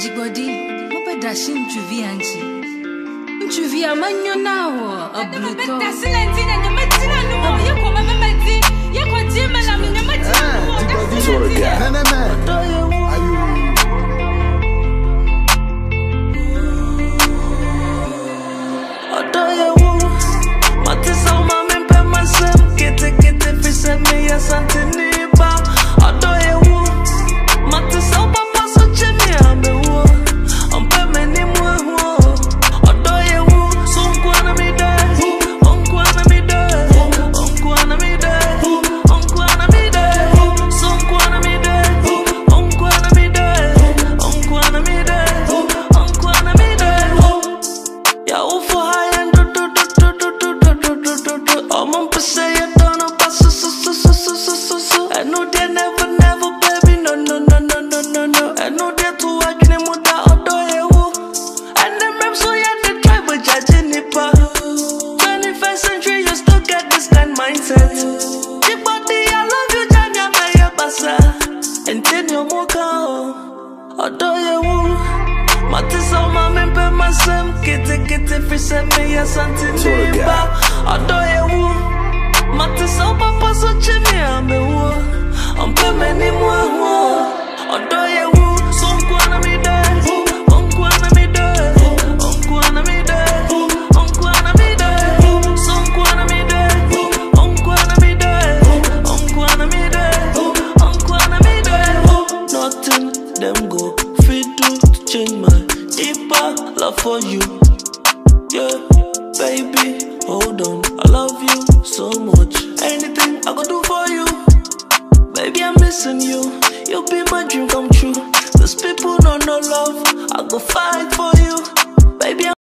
Jigodi, Papa Dashim Chuvianchi. Chuvia Magnonao, a Bluto. For you, yeah, baby, hold on. I love you so much. Anything I could do for you, baby, I'm missing you. You'll be my dream come true. These people don't know love. I go fight for you, baby.